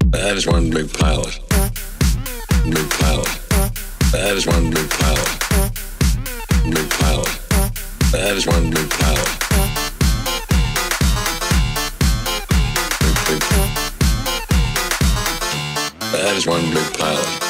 That is one big pilot. Big pilot. That is one big pilot. Big pilot. That is one big pilot. Big. That is one big pilot.